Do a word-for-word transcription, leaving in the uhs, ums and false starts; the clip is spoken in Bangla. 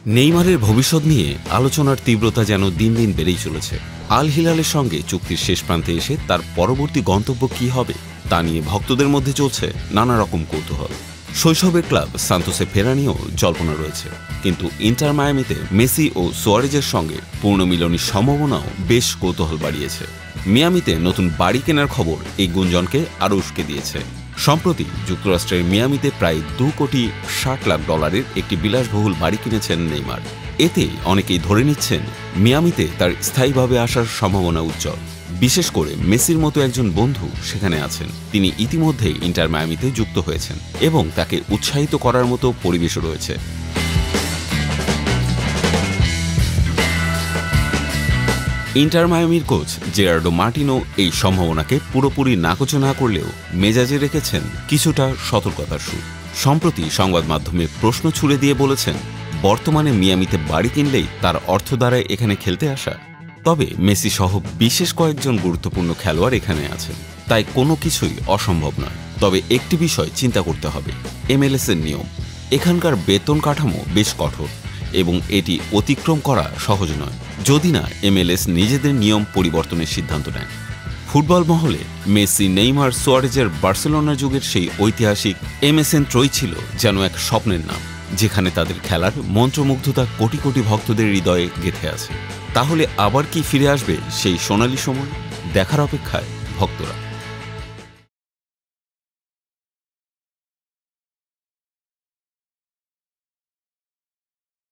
নেইমারের ভবিষ্যৎ নিয়ে আলোচনার তীব্রতা যেন দিন দিন বেড়েই চলেছে। আল হিলালের সঙ্গে চুক্তির শেষ প্রান্তে এসে তার পরবর্তী গন্তব্য কী হবে তা নিয়ে ভক্তদের মধ্যে চলছে নানা রকম কৌতূহল। শৈশবের ক্লাব সান্তোসে ফেরা নিয়েও জল্পনা রয়েছে, কিন্তু ইন্টার মায়ামিতে মেসি ও সুয়ারেজের সঙ্গে পুনর্মিলনীর সম্ভাবনাও বেশ কৌতূহল বাড়িয়েছে। মিয়ামিতে নতুন বাড়ি কেনার খবর এই গুঞ্জনকে আরও উস্কে দিয়েছে। সম্প্রতি যুক্তরাষ্ট্রের মিয়ামিতে প্রায় দু কোটি ষাট লাখ ডলারের একটি বিলাসবহুল বাড়ি কিনেছেন নেইমার। এতে অনেকেই ধরে নিচ্ছেন মিয়ামিতে তার স্থায়ীভাবে আসার সম্ভাবনা উজ্জ্বল। বিশেষ করে মেসির মতো একজন বন্ধু সেখানে আছেন, তিনি ইতিমধ্যেই ইন্টার মায়ামিতে যুক্ত হয়েছেন এবং তাকে উৎসাহিত করার মতো পরিবেশও রয়েছে। ইন্টার মায়ামির কোচ জেরার্ডো মার্টিনো এই সম্ভাবনাকে পুরোপুরি নাকচ না করলেও মেজাজে রেখেছেন কিছুটা সতর্কতার সুর। সম্প্রতি সংবাদ মাধ্যমে প্রশ্ন ছুড়ে দিয়ে বলেছেন, বর্তমানে মিয়ামিতে বাড়ি কিনলেই তার অর্থ দ্বারায় এখানে খেলতে আসা। তবে মেসি সহ বিশেষ কয়েকজন গুরুত্বপূর্ণ খেলোয়াড় এখানে আছেন, তাই কোনো কিছুই অসম্ভব নয়। তবে একটি বিষয় চিন্তা করতে হবে, এমএলএস এর নিয়ম। এখানকার বেতন কাঠামো বেশ কঠোর এবং এটি অতিক্রম করা সহজ নয়, যদি না এমএলএস নিজেদের নিয়ম পরিবর্তনের সিদ্ধান্ত নেয়। ফুটবল মহলে মেসি, নেইমার, সুয়ারেজের বার্সেলোনা যুগের সেই ঐতিহাসিক এমএসএন ত্রয়ী ছিল যেন এক স্বপ্নের নাম, যেখানে তাদের খেলার মন্ত্রমুগ্ধতা কোটি কোটি ভক্তদের হৃদয়ে গেঁথে আছে। তাহলে আবার কি ফিরে আসবে সেই সোনালী সময়? দেখার অপেক্ষায় ভক্তরা।